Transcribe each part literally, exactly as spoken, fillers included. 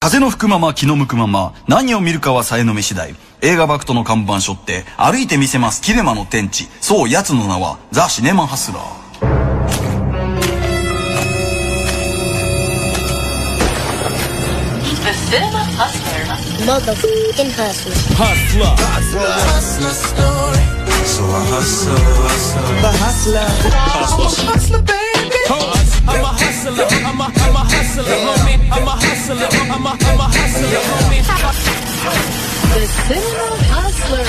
風の吹くまま気の向くまま何を見るかはさえの目次第。映画バクトの看板背負って歩いてみせますキネマの天地。そう奴の名はザ・シネマハスラー。 The Cinema Hustler. Motherfucking hustler. Hustler. Hustler. Hustler story. So I hustle, hustle. The hustler. Hustler. Hustler, baby. I'm a hustler. I'm a, I'm a hustler, homie. I'm a hustler. I'm a, I'm a hustler, homie. The Cinema Hustler.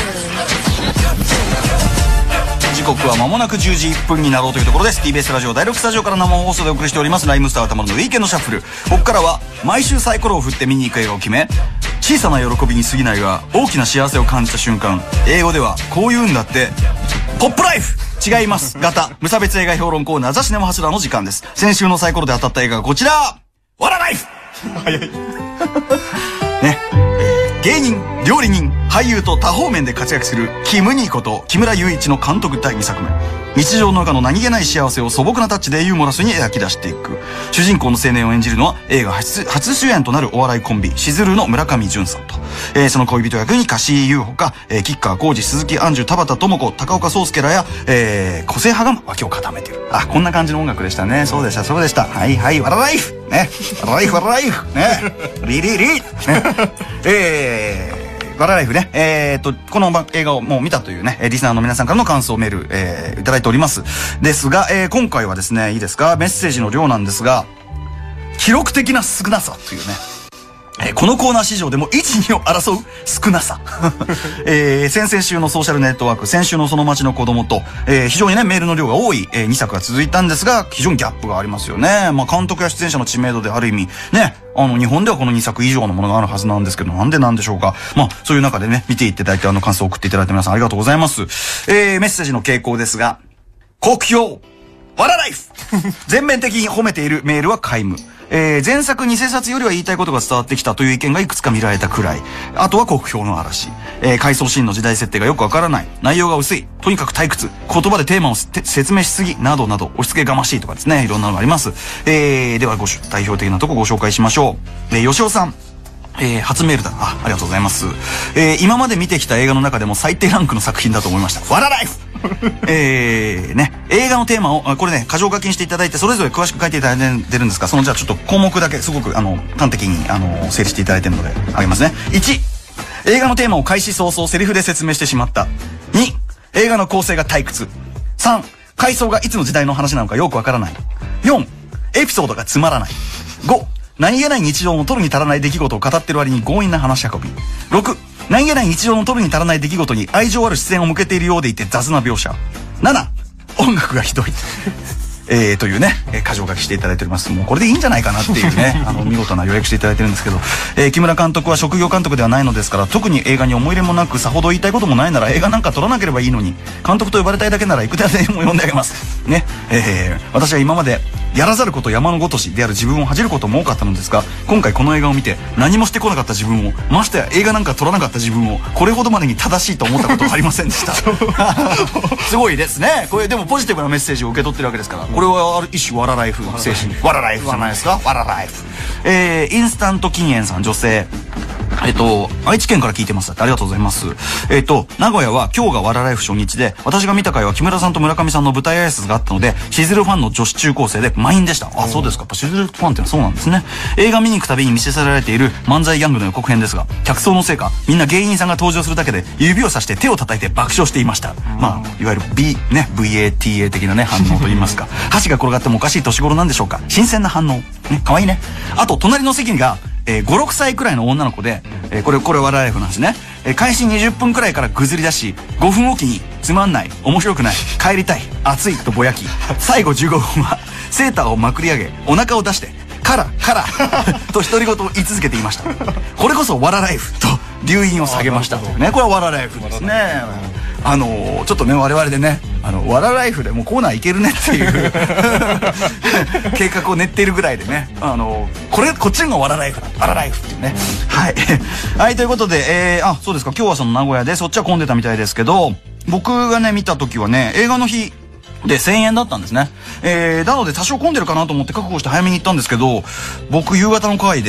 時刻は間もなくじゅうじいっぷんになろうというところです。 ティービーエス ラジオだいろくスタジオから生放送でお送りしておりますライムスター歌丸のウィーケンドシャッフル。ここからは毎週サイコロを振って見に行く映画を決め、小さな喜びに過ぎないが大きな幸せを感じた瞬間、英語ではこう言うんだって、ポップライフ。違います。ガタ無差別映画評論コーナーザ・シネマハスラーの時間です。先週のサイコロで当たった映画がこちら、ワラライフ。早いね。芸人、料理人、俳優と多方面で活躍するキム・ニーこと木村雄一の監督だいにさくめ。日常の中の何気ない幸せを素朴なタッチでユーモラスに描き出していく。主人公の青年を演じるのは映画 初, 初主演となるお笑いコンビしずるの村上淳さんと、えー、その恋人役に柏井優ほか、えー、吉川晃司、鈴木杏樹、田畑智子、高岡壮介らや、えー、個性派が脇を固めている。あ、こんな感じの音楽でしたね。そうでしたそうでした。はいはい、ワラライフね、ワラライフワラライフね、リリリねえーワラライフね、えー、っと、この映画をもう見たというね、リスナーの皆さんからの感想メール、えー、いただいております。ですが、えー、今回はですね、いいですか、メッセージの量なんですが、記録的な少なさというね、えー、このコーナー史上でもいち、にを争う少なさ。えー、先々週のソーシャルネットワーク、先週のその街の子供と、えー、非常にね、メールの量が多い、えー、にさくが続いたんですが、非常にギャップがありますよね。まあ、監督や出演者の知名度である意味、ね、あの、日本ではこのにさく以上のものがあるはずなんですけど、なんでなんでしょうか。まあ、そういう中でね、見ていただいて、あの、感想を送っていただいて皆さんありがとうございます。えー、メッセージの傾向ですが、酷評ワラライフ全面的に褒めているメールは皆無。えー、前作偽札よりは言いたいことが伝わってきたという意見がいくつか見られたくらい。あとは酷評の嵐。えー、回想シーンの時代設定がよくわからない。内容が薄い。とにかく退屈。言葉でテーマを説明しすぎ。などなど、押し付けがましいとかですね。いろんなのがあります。えー、ではご代表的なとこご紹介しましょう。えー、吉尾さん。えー、初メールだ。あ、ありがとうございます。えー、今まで見てきた映画の中でも最低ランクの作品だと思いました。ワラライフえー、ね、映画のテーマを、これね、箇条書きにしていただいて、それぞれ詳しく書いていただいてるんですが、そのじゃあちょっと項目だけすごく、あの、端的に、あの、整理していただいてるので、あげますね。いち、映画のテーマを開始早々セリフで説明してしまった。に、映画の構成が退屈。さん、回想がいつの時代の話なのかよくわからない。よん、エピソードがつまらない。ご、何気ない日常の取るに足らない出来事を語ってる割に強引な話し運び。ろく、何気ない日常の取るに足らない出来事に愛情ある視線を向けているようでいて雑な描写。なな、音楽がひどい。えー、というね、えー、箇条書きしていただいております。もうこれでいいんじゃないかなっていうね、あの、見事な予約していただいてるんですけど、えー、木村監督は職業監督ではないのですから、特に映画に思い入れもなく、さほど言いたいこともないなら映画なんか撮らなければいいのに、監督と呼ばれたいだけならいくらでも呼んであげます。ね、えー、私は今まで、やらざること山のごとしである自分を恥じることも多かったのですが、今回この映画を見て何もしてこなかった自分を、ましてや映画なんか撮らなかった自分をこれほどまでに正しいと思ったことはありませんでした。すごいですね。これでもポジティブなメッセージを受け取ってるわけですから、これはある一種ワラライフ精神、ワラライフじゃないですか。ワラライフ。えー、インスタント禁煙さん、女性。えっと、愛知県から聞いてます。ありがとうございます。えっと、名古屋は今日がワラライフ初日で、私が見た回は木村さんと村上さんの舞台挨拶があったので、しずるファンの女子中高生で満員でした。あ、そうですか。やっぱしずるファンってのはそうなんですね。映画見に行くたびに見せられている漫才ギャングの予告編ですが、客層のせいか、みんな芸人さんが登場するだけで指をさして手を叩いて爆笑していました。まあ、いわゆる B、ね、ブイエーティーエー 的なね、反応と言いますか。箸が転がってもおかしい年頃なんでしょうか。新鮮な反応。ね、可愛いね。あと、隣の席が、えー、ご、ろくさいくらいの女の子で、えー、これ、これワラライフなんですね。えー、開始にじゅっぷんくらいからぐずり出し、ごふんおきに、つまんない、面白くない、帰りたい、暑いとぼやき、最後じゅうごふんは、セーターをまくり上げ、お腹を出して、カラ、カラ、と独り言を言い続けていました。これこそワラライフと、留飲を下げましたというね。これはワラライフですね。あのー、ちょっとね、我々でね、あの、ワラライフでもうコーナーいけるねっていう計画を練っているぐらいでね、あのー、これ、こっちがワラライフだ。ワラライフっていうね。はい。はい、ということで、えー、あ、そうですか、今日はその名古屋で、そっちは混んでたみたいですけど、僕がね、見た時はね、映画の日、で、せんえんだったんですね。えー、なので多少混んでるかなと思って覚悟して早めに行ったんですけど、僕夕方の回で、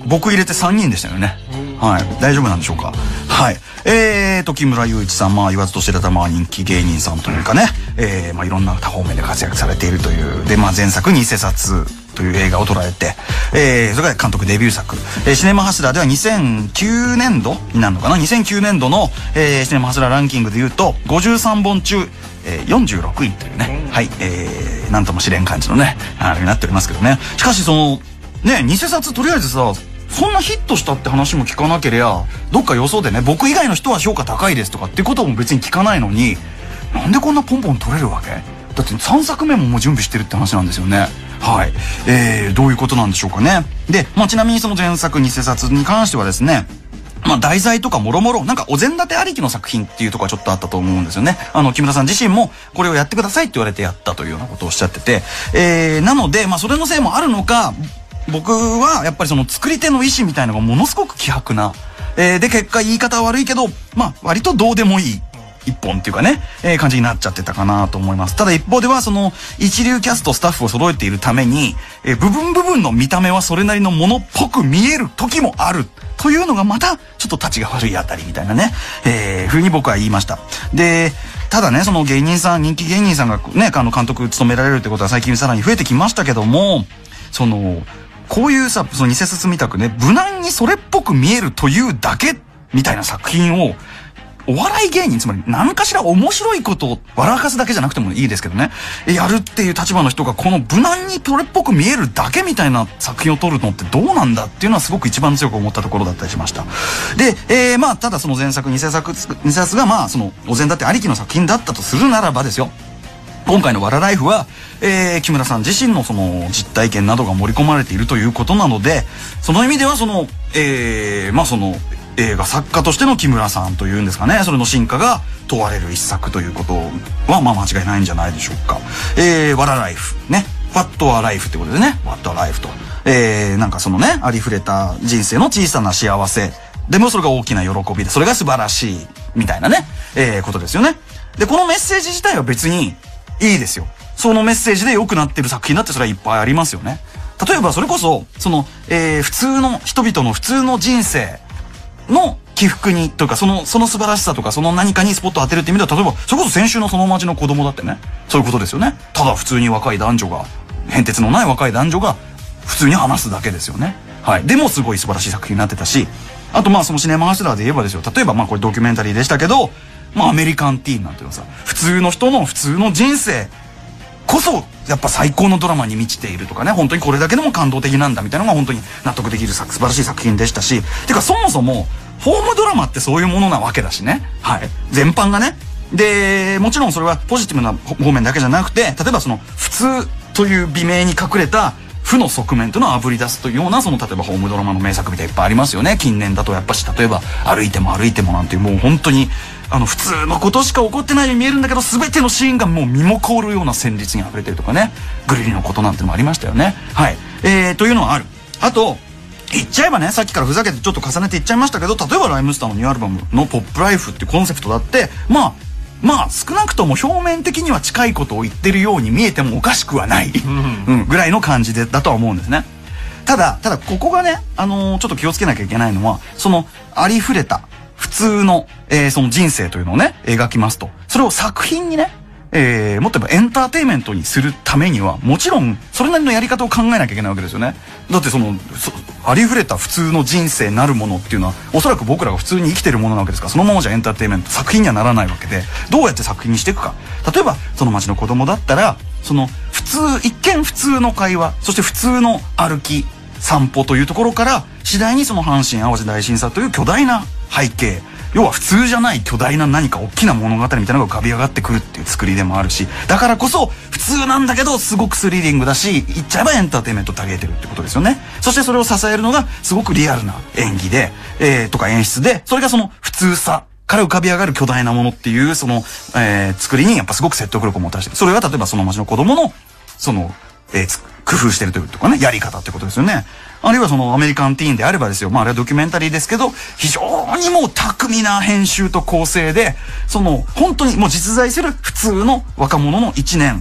僕入れてさんにんでしたよね。はい。大丈夫なんでしょうか。はい。えーと、木村祐一さん、まあ言わずと知れたまあ人気芸人さんというかね、えー、まあいろんな多方面で活躍されているという。で、まあ前作偽札という映画を捉えて、えー、それから監督デビュー作、えー、シネマハスラーではにせんきゅうねんどになるのかな、にせんきゅうねんどの、えー、シネマハスラーランキングでいうとごじゅうさんぼん中、えー、よんじゅうろくいというね、はい、えー、なんとも知れん感じのね、あれになっておりますけどね。しかしその、ね、偽札とりあえずさ、そんなヒットしたって話も聞かなければ、どっかよそでね、僕以外の人は評価高いですとかっていうことも別に聞かないのに、なんでこんなポンポン取れるわけ？だってさんさくめももう準備してるって話なんですよね。はい。えー、どういうことなんでしょうかね。で、まあ、ちなみにその前作偽札に関してはですね、まあ、題材とかもろもろ、なんかお膳立てありきの作品っていうところはちょっとあったと思うんですよね。あの、木村さん自身もこれをやってくださいって言われてやったというようなことをおっしゃってて、えー、なので、まあ、それのせいもあるのか、僕はやっぱりその作り手の意思みたいのがものすごく希薄な、えー、で結果言い方は悪いけど、まあ割とどうでもいい一本っていうかね、えー、感じになっちゃってたかなと思います。ただ一方ではその一流キャストスタッフを揃えているために、えー、部分部分の見た目はそれなりのものっぽく見える時もあるというのがまたちょっと立ちが悪いあたりみたいなね、えー、風に僕は言いました。で、ただね、その芸人さん、人気芸人さんがね、あの監督務められるってことは最近さらに増えてきましたけども、そのこういうさ、その偽札みたくね、無難にそれっぽく見えるというだけみたいな作品を、お笑い芸人、つまり何かしら面白いことを笑かすだけじゃなくてもいいですけどね、やるっていう立場の人がこの無難にそれっぽく見えるだけみたいな作品を撮るのってどうなんだっていうのはすごく一番強く思ったところだったりしました。で、えー、まあ、ただその前作、偽作、偽札がまあ、その、お膳立てありきの作品だったとするならばですよ。今回のわらライフは、えー、木村さん自身のその実体験などが盛り込まれているということなので、その意味ではその、えー、まあその映画作家としての木村さんというんですかね、それの進化が問われる一作ということはまあ間違いないんじゃないでしょうか。えー、わらライフね、What a Life ってことでね、What a Life と、えー、なんかそのね、ありふれた人生の小さな幸せでもそれが大きな喜びで、それが素晴らしいみたいなね、えー、ことですよね。で、このメッセージ自体は別にいいですよ。そのメッセージで良くなってる作品だってそれはいっぱいありますよね。例えばそれこそ、その、えー、普通の人々の普通の人生の起伏に、というかその、その素晴らしさとかその何かにスポットを当てるって意味では、例えば、それこそ先週のその町の子供だってね、そういうことですよね。ただ普通に若い男女が、変哲のない若い男女が普通に話すだけですよね。はい。でもすごい素晴らしい作品になってたし、あとまあそのシネマハスラーで言えばですよ、例えばまあこれドキュメンタリーでしたけど、まあアメリカンティーンなんていうのはさ、普通の人の普通の人生こそやっぱ最高のドラマに満ちているとかね、本当にこれだけでも感動的なんだみたいなのが本当に納得できる素晴らしい作品でしたし、てかそもそもホームドラマってそういうものなわけだしね。はい。全般がね。で、もちろんそれはポジティブな方面だけじゃなくて、例えばその普通という美名に隠れた負の側面というのをあぶり出すというような、その例えばホームドラマの名作みたいいっぱいありますよね。近年だとやっぱし、例えば歩いても歩いてもなんていう、もう本当にあの普通のことしか起こってないように見えるんだけど、全てのシーンがもう身も凍るような旋律に溢れてるとかね、グリリのことなんてのもありましたよね。はい。えー、というのはある。あと言っちゃえばね、さっきからふざけてちょっと重ねて言っちゃいましたけど、例えばライムスターのニューアルバムのポップライフっていうコンセプトだって、まあまあ少なくとも表面的には近いことを言ってるように見えてもおかしくはない、うん、ぐらいの感じでだとは思うんですね。ただただここがね、あのー、ちょっと気をつけなきゃいけないのは、そのありふれた普通の、えー、その人生というのをね描きますと、それを作品にね、えー、もっと言えばエンターテインメントにするためにはもちろんそれなりのやり方を考えなきゃいけないわけですよね。だってそのそありふれた普通の人生なるものっていうのはおそらく僕らが普通に生きてるものなわけですから、そのままじゃエンターテインメント作品にはならないわけで、どうやって作品にしていくか。例えばその町の子供だったら、その普通一見普通の会話、そして普通の歩き散歩というところから次第にその阪神・淡路大震災という巨大な背景、要は普通じゃない巨大な何か大きな物語みたいなのが浮かび上がってくるっていう作りでもあるし、だからこそ普通なんだけどすごくスリリングだし、言っちゃえばエンターテインメントをたげてるってことですよね。そしてそれを支えるのがすごくリアルな演技で、えー、とか演出で、それがその普通さから浮かび上がる巨大なものっていうその、えー、作りにやっぱすごく説得力を持たせて、それが例えばその町の子供のその、えー、工夫してるというとかね、やり方ってことですよね。あるいはそのアメリカンティーンであればですよ、まああれはドキュメンタリーですけど、非常にもう巧みな編集と構成で、その本当にもう実在する普通の若者の一年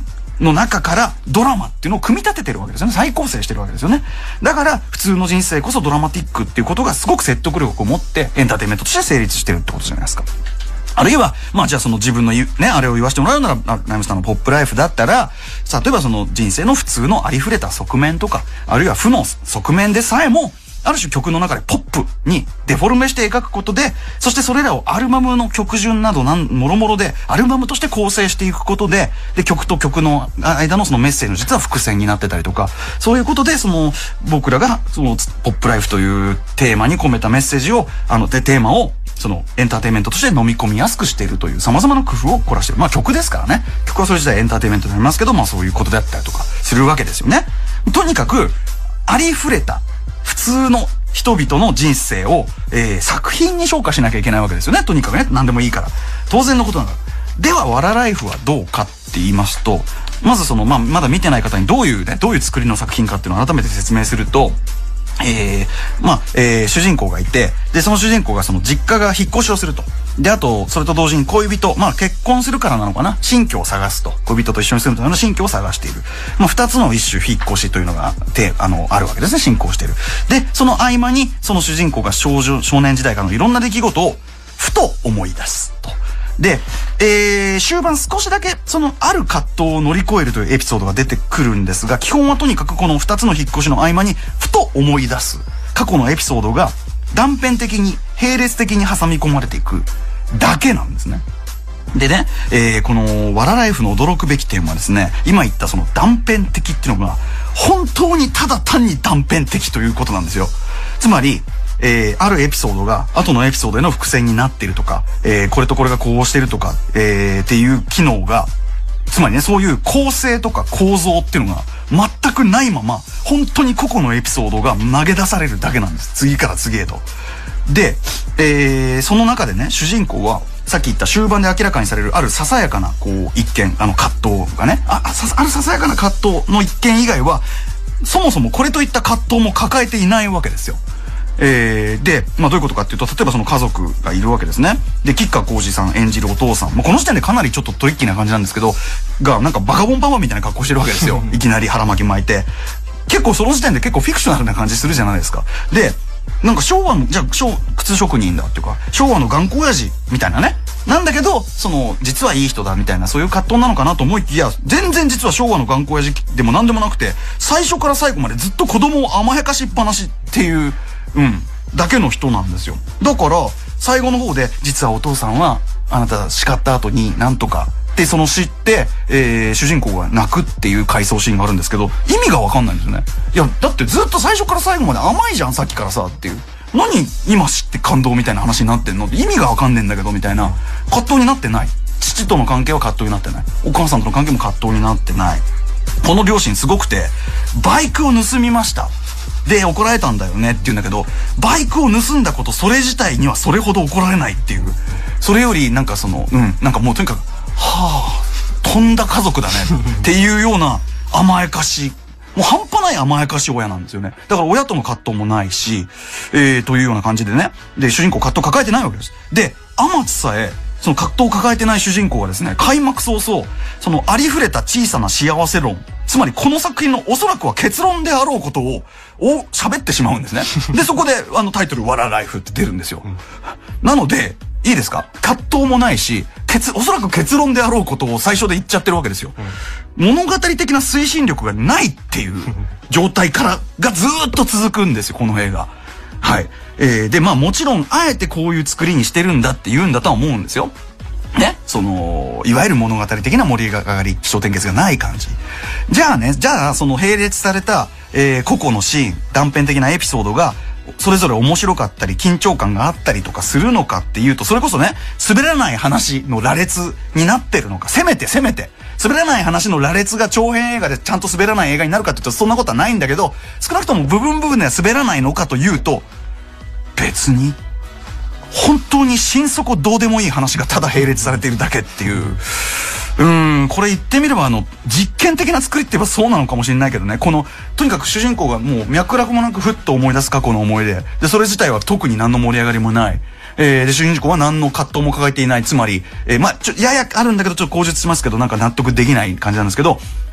の中からドラマっていうのを組み立ててるわけですよね。再構成してるわけですよね。だから普通の人生こそドラマティックっていうことがすごく説得力を持ってエンターテインメントとして成立してるってことじゃないですか。あるいは、まあじゃあその自分の言う、ね、あれを言わせてもらうなら、ライムスターのポップライフだったら、例えばその人生の普通のありふれた側面とか、あるいは負の側面でさえも、ある種曲の中でポップにデフォルメして描くことで、そしてそれらをアルバムの曲順などなん、もろもろで、アルバムとして構成していくことで、で、曲と曲の間のそのメッセージの実は伏線になってたりとか、そういうことで、その、僕らが、その、ポップライフというテーマに込めたメッセージを、あの、で、テーマを、そのエンターテインメントとして飲み込みやすくしているという様々な工夫を凝らしている。まあ曲ですからね。曲はそれ自体エンターテインメントになりますけど、まあそういうことであったりとかするわけですよね。とにかく、ありふれた普通の人々の人生を、えー、作品に昇華しなきゃいけないわけですよね。とにかくね、何でもいいから。当然のことなんだ。では、わらライフはどうかって言いますと、まずその、まあ、まだ見てない方にどういうね、どういう作りの作品かっていうのを改めて説明すると、えー、まあ、えー、主人公がいて、で、その主人公がその実家が引っ越しをすると。で、あと、それと同時に恋人、まあ結婚するからなのかな、新居を探すと。恋人と一緒に住むための新居を探している。まあ二つの一種引っ越しというのが、て、あの、あるわけですね、進行している。で、その合間に、その主人公が少女、少年時代からのいろんな出来事を、ふと思い出すと。で、えー、終盤少しだけ、その、ある葛藤を乗り越えるというエピソードが出てくるんですが、基本はとにかくこの二つの引っ越しの合間に、ふと思い出す。過去のエピソードが、断片的に、並列的に挟み込まれていくだけなんですね。でね、えー、この、わらライフの驚くべき点はですね、今言ったその断片的っていうのが、本当にただ単に断片的ということなんですよ。つまり、えー、あるエピソードが後のエピソードへの伏線になっているとか、えー、これとこれがこうしてるとか、えー、っていう機能が、つまりね、そういう構成とか構造っていうのが全くないまま、本当に個々のエピソードが投げ出されるだけなんです。次から次へと。で、えー、その中でね、主人公は、さっき言った終盤で明らかにされるあるささやかな、こう、一見、あの葛藤がね、あ、あ、さ、あるささやかな葛藤の一見以外は、そもそもこれといった葛藤も抱えていないわけですよ。えー、で、まあどういうことかっていうと、例えばその家族がいるわけですね。で、吉川晃司さん演じるお父さん。もうこの時点でかなりちょっとトリッキーな感じなんですけど、が、なんかバカボンパパみたいな格好してるわけですよ。いきなり腹巻き巻いて。結構その時点で結構フィクショナルな感じするじゃないですか。で、なんか昭和の、じゃあ、靴職人だっていうか、昭和の頑固親父みたいなね。なんだけど、その、実はいい人だみたいな、そういう葛藤なのかなと思いきや、全然実は昭和の頑固親父でも何でもなくて、最初から最後までずっと子供を甘やかしっぱなしっていう、うん、だけの人なんですよ。だから、最後の方で、実はお父さんは、あなた叱った後になんとか、ってその知って、えー、主人公が泣くっていう回想シーンがあるんですけど、意味がわかんないんですよね。いや、だってずっと最初から最後まで甘いじゃん、さっきからさ、っていう。何今知って感動みたいな話になってんのって意味がわかんねえんだけど、みたいな。葛藤になってない。父との関係は葛藤になってない。お母さんとの関係も葛藤になってない。この両親すごくて、バイクを盗みました。で、怒られたんだよねって言うんだけど、バイクを盗んだこと、それ自体にはそれほど怒られないっていう。それより、なんかその、うん、なんかもうとにかく、はぁ、飛んだ家族だねっていうような甘やかし、もう半端ない甘やかし親なんですよね。だから親との葛藤もないし、えー、というような感じでね。で、主人公葛藤抱えてないわけです。で、天地さえ、その葛藤を抱えてない主人公がですね、開幕早々、そのありふれた小さな幸せ論、つまりこの作品のおそらくは結論であろうことを、を喋ってしまうんですね。で、そこで、あのタイトル、わらライフって出るんですよ。なので、いいですか？葛藤もないし、結、おそらく結論であろうことを最初で言っちゃってるわけですよ。うん、物語的な推進力がないっていう状態からがずーっと続くんですよ、この映画。はい。えー、で、まあもちろん、あえてこういう作りにしてるんだって言うんだとは思うんですよ。ね。その、いわゆる物語的な盛り上がり、起承転結がない感じ。じゃあね、じゃあその並列された、えー、個々のシーン、断片的なエピソードが、それぞれ面白かったり緊張感があったりとかするのかっていうと、それこそね、滑らない話の羅列になってるのか、せめてせめて滑らない話の羅列が長編映画でちゃんと滑らない映画になるかって言うとそんなことはないんだけど、少なくとも部分部分では滑らないのかというと、別に本当に心底どうでもいい話がただ並列されているだけっていう。うーん、これ言ってみればあの、実験的な作りって言えばそうなのかもしれないけどね、この、とにかく主人公がもう脈絡もなくふっと思い出す過去の思い出。で、それ自体は特に何の盛り上がりもない。えー、で、主人公は何の葛藤も抱えていない。つまり、えー、まあ、ちょ、ややあるんだけど、ちょっと口述しますけど、なんか納得できない感じなんですけど、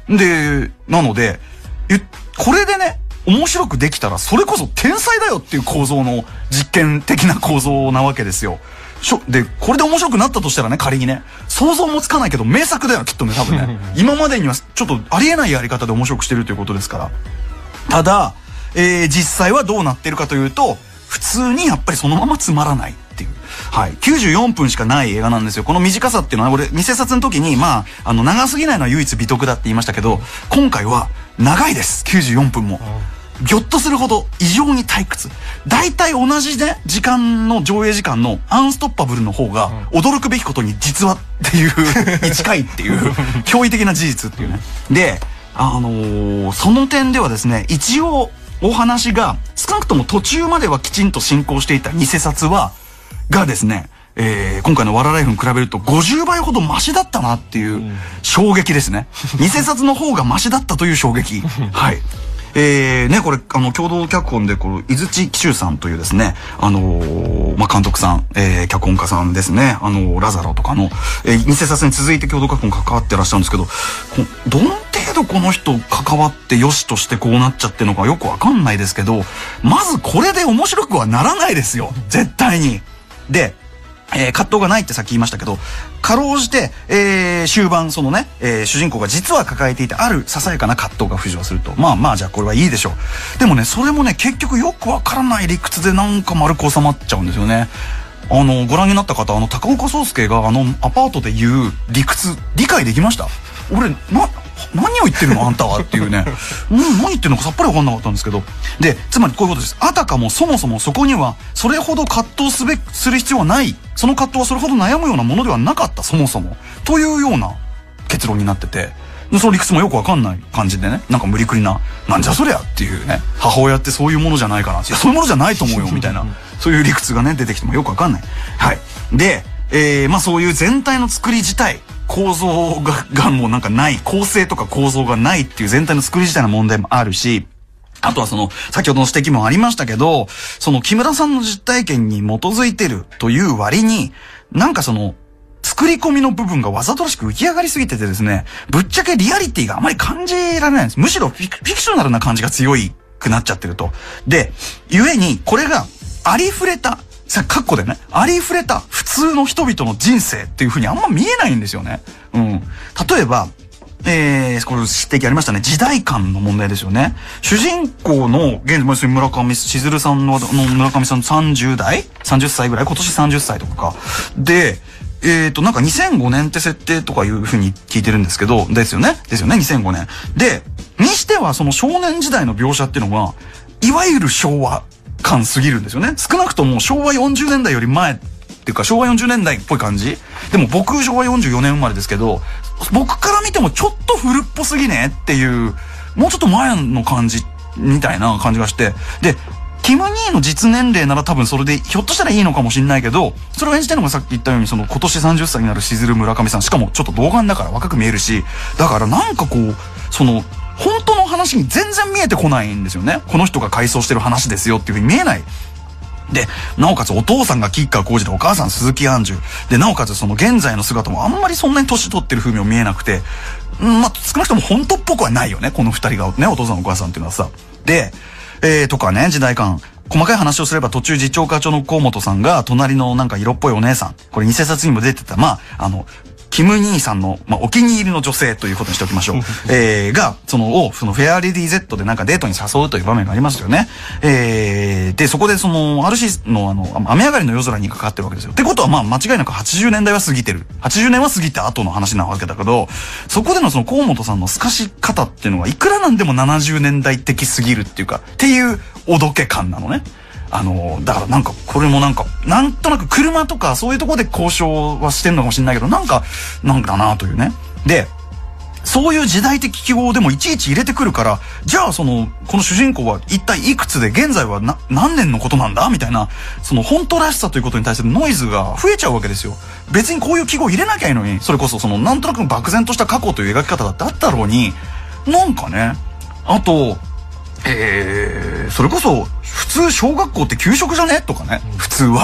で、なので、これでね、面白くできたら、それこそ天才だよっていう構造の実験的な構造なわけですよ。しょ、で、これで面白くなったとしたらね、仮にね、想像もつかないけど名作だよ、きっとね、多分ね。今までにはちょっとありえないやり方で面白くしてるということですから。ただ、えー、実際はどうなってるかというと、普通にやっぱりそのままつまらないっていう。はい。きゅうじゅうよんぷんしかない映画なんですよ。この短さっていうのは、俺、偽札の時に、まあ、あの、長すぎないのは唯一美徳だって言いましたけど、今回は長いです。きゅうじゅうよんぷんも。ぎょっとするほど異常に退屈。大体同じね、時間の上映時間のアンストッパブルの方が、驚くべきことに実はっていう、に近いっていう、驚異的な事実っていうね。で、あのー、その点ではですね、一応、お話が、少なくとも途中まではきちんと進行していた偽札は、がですね、えー、今回のワラライフに比べるとごじゅうばいほどマシだったなっていう衝撃ですね。偽札の方がマシだったという衝撃。はい。えー、ね、これ、あの、共同脚本で、この、伊豆紀州さんというですね、あのー、まあ、監督さん、えー、脚本家さんですね、あのー、ラザロとかの、えー、偽札に続いて共同脚本関わってらっしゃるんですけど、どの程度この人関わってよしとしてこうなっちゃってるのかよくわかんないですけど、まずこれで面白くはならないですよ。絶対に。で、えー、葛藤がないってさっき言いましたけど、かろうじて、えー、終盤、そのね、えー、主人公が実は抱えていたあるささやかな葛藤が浮上すると。まあまあ、じゃあこれはいいでしょう。でもね、それもね、結局よくわからない理屈でなんか丸く収まっちゃうんですよね。あの、ご覧になった方、あの、高岡壮介があの、アパートで言う理屈、理解できました？俺、な、何を言ってるのあんたはっていうね。うん、何言ってるのかさっぱりわかんなかったんですけど。で、つまりこういうことです。あたかもそもそもそこには、それほど葛藤すべ、する必要はない。その葛藤はそれほど悩むようなものではなかった、そもそも。というような結論になってて。その理屈もよくわかんない感じでね。なんか無理くりな、なんじゃそりゃっていうね。母親ってそういうものじゃないかな。いや、そういうものじゃないと思うよ、みたいな。そういう理屈がね、出てきてもよくわかんない。はい。で、えー、まあそういう全体の作り自体、構造が、がもうなんかない、構成とか構造がないっていう全体の作り自体の問題もあるし、あとはその、先ほどの指摘もありましたけど、その木村さんの実体験に基づいてるという割に、なんかその、作り込みの部分がわざとらしく浮き上がりすぎててですね、ぶっちゃけリアリティがあまり感じられないんです。むしろフィク、フィクショナルな感じが強いくなっちゃってると。で、故に、これがありふれた、さ、カッコでね、ありふれた普通の人々の人生っていう風にあんま見えないんですよね。うん。例えば、えー、これ指摘ありましたね。時代感の問題ですよね。主人公の、現在、村上しずるさんの、の村上さんさんじゅうだい ?さんじゅっさいぐらい今年さんじゅっさいとかか。で、えーと、なんかにせんごねんって設定とかいう風に聞いてるんですけど、ですよねですよね ?にせんごねん。で、にしてはその少年時代の描写っていうのが、いわゆる昭和感すぎるんですよね。少なくとも昭和よんじゅうねんだいより前っていうか昭和よんじゅうねんだいっぽい感じ。でも僕昭和よんじゅうよねん生まれですけど、僕から見てもちょっと古っぽすぎねっていう、もうちょっと前の感じみたいな感じがして、で、キム・ニーの実年齢なら多分それでひょっとしたらいいのかもしれないけど、それを演じてるのがさっき言ったようにその今年さんじゅっさいになるしずる村上さん、しかもちょっと童顔だから若く見えるし、だからなんかこう、その、本当の話に全然見えてこないんですよね。この人が回想してる話ですよっていう風に見えない。で、なおかつお父さんが吉川晃司でお母さん鈴木杏樹。で、なおかつその現在の姿もあんまりそんなに年取ってる風にも見えなくて、んまあ、少なくとも本当っぽくはないよね。この二人がね、お父さんお母さんっていうのはさ。で、えー、とかね、時代感。細かい話をすれば途中次長課長の河本さんが隣のなんか色っぽいお姉さん。これ偽札にも出てた。まあ、あの、キム兄さんの、まあ、お気に入りの女性ということにしておきましょう。えー、が、その、を、そのフェアレディ Z でなんかデートに誘うという場面がありますよね。えー、で、そこでその、アルシスのあの、雨上がりの夜空にかかってるわけですよ。ってことはまあ、間違いなくはちじゅうねんだいは過ぎてる。はちじゅうねんは過ぎた後の話なわけだけど、そこでのその河本さんの透かし方っていうのが、いくらなんでもななじゅうねんだい的すぎるっていうか、っていうおどけ感なのね。あの、だからなんか、これもなんか、なんとなく車とかそういうところで交渉はしてんのかもしれないけど、なんか、なんかなというね。で、そういう時代的記号でもいちいち入れてくるから、じゃあその、この主人公は一体いくつで現在はな、何年のことなんだみたいな、その本当らしさということに対するノイズが増えちゃうわけですよ。別にこういう記号入れなきゃいいのに、それこそその、なんとなく漠然とした過去という描き方だってあったろうに、なんかね、あと、えー、それこそ、普通小学校って給食じゃねとかね、普通は。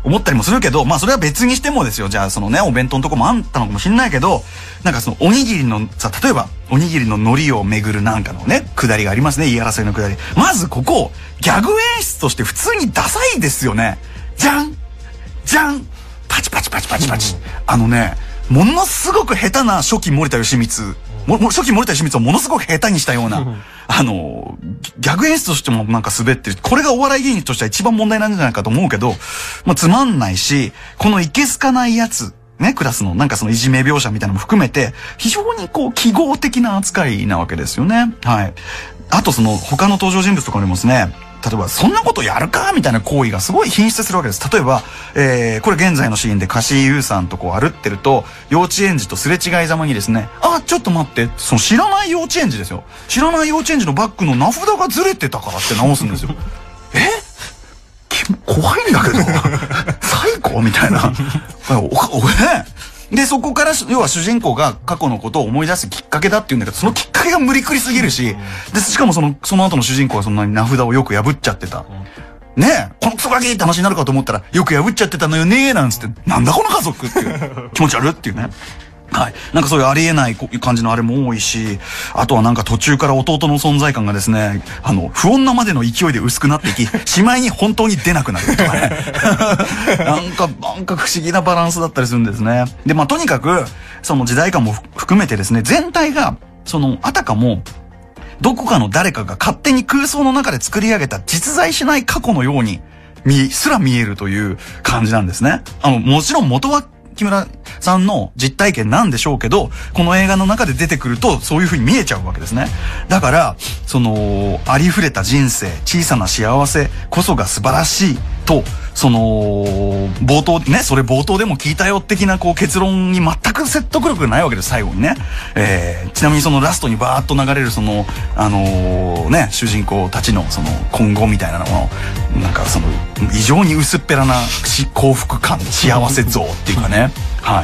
思ったりもするけど、まあそれは別にしてもですよ。じゃあそのね、お弁当のとこもあったのかもしれないけど、なんかそのおにぎりのさ、例えばおにぎりの海苔を巡るなんかのね、くだりがありますね。言い争いのくだり。まずここ、ギャグ演出として普通にダサいですよね。じゃんじゃんパチパチパチパチパチ。あのね、ものすごく下手な初期森田義満、も初期森田義満をものすごく下手にしたような、あの、ギャグ演出としてもなんか滑ってる。これがお笑い芸人としては一番問題なんじゃないかと思うけど、まあ、つまんないし、このいけすかないやつ、ね、クラスのなんかそのいじめ描写みたいなのも含めて、非常にこう、記号的な扱いなわけですよね。はい。あとその、他の登場人物とかにもですね、例えば、そんなことやるかみたいな行為がすごい頻出するわけです。例えば、えー、これ現在のシーンで柏井優さんとこう歩ってると、幼稚園児とすれ違いざまにですね、あ、ちょっと待って、その知らない幼稚園児ですよ。知らない幼稚園児のバッグの名札がずれてたからって直すんですよ。え怖いんだけど、最高みたいな。お、お、えで、そこから、要は主人公が過去のことを思い出すきっかけだっていうんだけど、そのきっかけが無理くりすぎるし、で、しかもその、その後の主人公はそんなに名札をよく破っちゃってた。ねえ、このクソガキって話になるかと思ったら、よく破っちゃってたのよねーなんつって、なんだこの家族っていう気持ち悪いっていうね。はい。なんかそういうありえない感じのあれも多いし、あとはなんか途中から弟の存在感がですね、あの、不穏なまでの勢いで薄くなっていき、しまいに本当に出なくなるとかね。なんか、なんか不思議なバランスだったりするんですね。で、まあとにかく、その時代感も含めてですね、全体が、その、あたかも、どこかの誰かが勝手に空想の中で作り上げた実在しない過去のように、見、すら見えるという感じなんですね。あの、もちろん元は、木村さんの実体験なんでしょうけど、この映画の中で出てくるとそういう風に見えちゃうわけですね。だから、その、ありふれた人生、小さな幸せこそが素晴らしいと、その、冒頭、ね、それ冒頭でも聞いたよ的なこう結論に全く説得力がないわけです、最後にね。えー、ちなみにそのラストにバーッと流れるその、あのー、ね、主人公たちのその今後みたいなのを、なんかその、異常に薄っぺらな幸福感、幸せ像っていうかね。はい。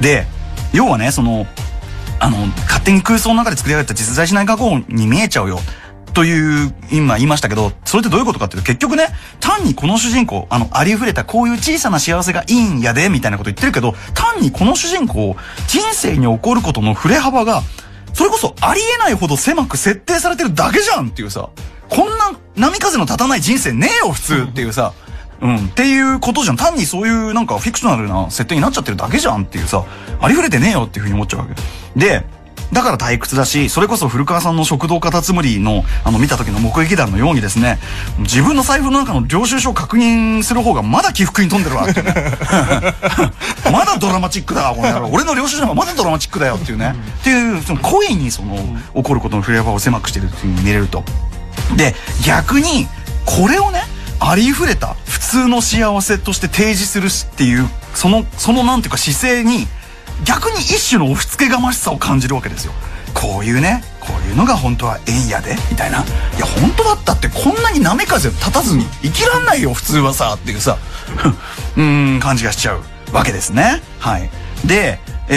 で、要はね、その、あの、勝手に空想の中で作り上げた実在しない過去に見えちゃうよ。という、今言いましたけど、それってどういうことかっていうと、結局ね、単にこの主人公、あの、ありふれたこういう小さな幸せがいいんやで、みたいなこと言ってるけど、単にこの主人公、人生に起こることの振れ幅が、それこそありえないほど狭く設定されてるだけじゃんっていうさ、こんな波風の立たない人生ねえよ、普通っていうさ、うん、っていうことじゃん。単にそういうなんかフィクショナルな設定になっちゃってるだけじゃんっていうさ、ありふれてねえよっていうふうに思っちゃうわけ。で、だから退屈だし、それこそ古川さんの食堂カタツムリの、あの、見た時の目撃談のようにですね、自分の財布の中の領収書を確認する方がまだ起伏に富んでるわっていうね。まだドラマチックだわ、この野郎。俺の領収書がまだドラマチックだよっていうね。っていう、その恋にその、起こることの振れ幅を狭くしてるっていう風に見れると。で、逆に、これをね、ありふれた普通の幸せとして提示するっていう、その、そのなんていうか姿勢に、逆に一種の押し付けがましさを感じるわけですよ。こういうね、こういうのが本当はええんやで、みたいな。いや、本当だったってこんなに波風立たずに生きらんないよ、普通はさ、っていうさ、うーん、感じがしちゃうわけですね。はい。で、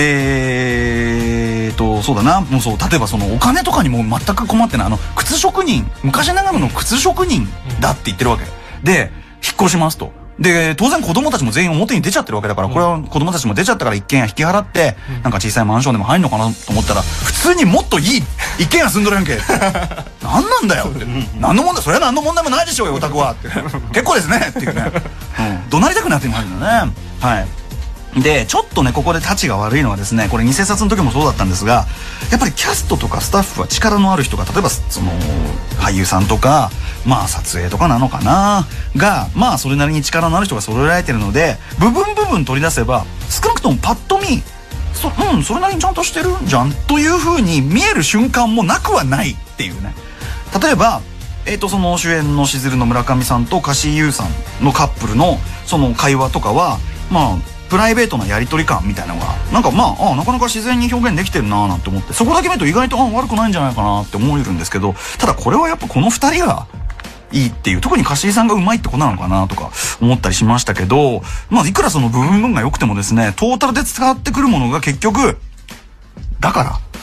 えーと、そうだな、もうそう、例えばそのお金とかにも全く困ってない。あの、靴職人、昔ながらの靴職人だって言ってるわけ。で、引っ越しますと。で、当然子供たちも全員表に出ちゃってるわけだから、これは子供たちも出ちゃったから一軒家引き払って、なんか小さいマンションでも入んのかなと思ったら、普通にもっといい一軒家住んどるやんけ。何なんだよって。何の問題、それは何の問題もないでしょうよ、オタクはって。結構ですねっていうね。うん。怒鳴りたくなってもあるんだね。はい。で、ちょっとね、ここでタチが悪いのはですね、これ偽札の時もそうだったんですが、やっぱりキャストとかスタッフは力のある人が、例えば、その、俳優さんとか、まあ撮影とかなのかなが、まあそれなりに力のある人が揃えられてるので、部分部分取り出せば、少なくともパッと見、そ、うん、それなりにちゃんとしてるんじゃんという風に見える瞬間もなくはないっていうね。例えば、えっと、その主演のしずるの村上さんと柏井優さんのカップルの、その会話とかは、まあ、プライベートなやり取り感みたいなのがなんかまああなかなか自然に表現できてるなーなんて思って、そこだけ見ると意外とあ悪くないんじゃないかなって思えるんですけど、ただこれはやっぱこのふたりがいいっていう、特に柏井さんがうまいってことなのかなとか思ったりしましたけど、まあいくらその部分分が良くてもですね、トータルで使ってくるものが結局だからってい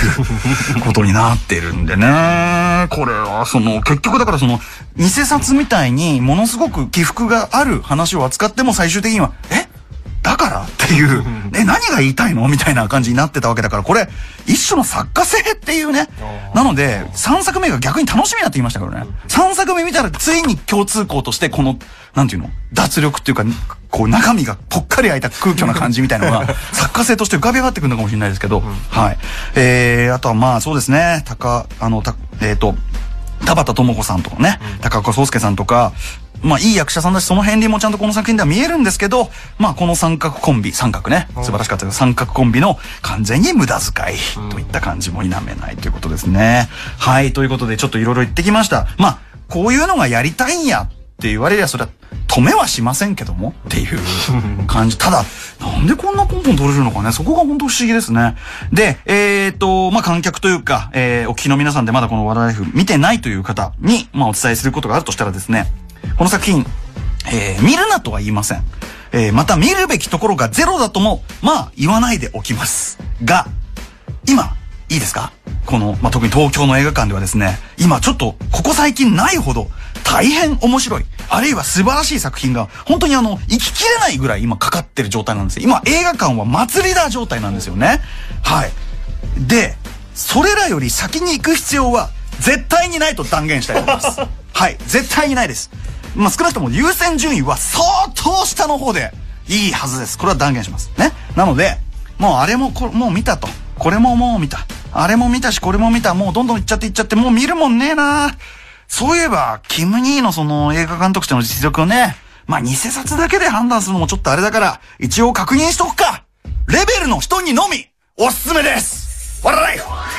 いうことになってるんでね。これは、その、結局だからその、偽札みたいにものすごく起伏がある話を扱っても最終的には、えだからっていう、え、何が言いたいのみたいな感じになってたわけだから、これ、一種の作家性っていうね。なので、さんさくめが逆に楽しみになってきましたからね。さんさくめ見たら、ついに共通項として、この、なんていうの脱力っていうか、こう、中身がぽっかり開いた空虚な感じみたいなのが、作家性として浮かび上がってくるのかもしれないですけど、はい。えー、あとはまあ、そうですね、高、あの、た、えっと、田畑智子さんとかね、高岡壮介さんとか、まあいい役者さんだし、その片鱗もちゃんとこの作品では見えるんですけど、まあこの三角コンビ、三角ね、素晴らしかったです。三角コンビの完全に無駄遣いといった感じも否めないということですね。はい、ということでちょっといろいろ言ってきました。まあ、こういうのがやりたいんやって言われりゃそれは止めはしませんけどもっていう感じ。ただ、なんでこんなポンポン取れるのかね、そこが本当不思議ですね。で、えっと、まあ観客というか、えー、お聞きの皆さんでまだこの話題ライフ見てないという方に、まあお伝えすることがあるとしたらですね、この作品、えー、見るなとは言いません。えー、また見るべきところがゼロだとも、まあ言わないでおきます。が、今、いいですか？この、まあ、特に東京の映画館ではですね、今ちょっと、ここ最近ないほど、大変面白い、あるいは素晴らしい作品が、本当にあの、行ききれないぐらい今かかってる状態なんですよ。今映画館は祭りだ状態なんですよね。はい。で、それらより先に行く必要は、絶対にないと断言したいと思います。はい。絶対にないです。まあ、少なくとも優先順位は相当下の方でいいはずです。これは断言します。ね。なので、もうあれもこ、もう見たと。これももう見た。あれも見たし、これも見た。もうどんどん行っちゃって行っちゃって、もう見るもんねえな。そういえば、キム・ニーのその映画監督としての実力をね、まあ、偽札だけで判断するのもちょっとあれだから、一応確認しとくか。レベルの人にのみ、おすすめです。わららい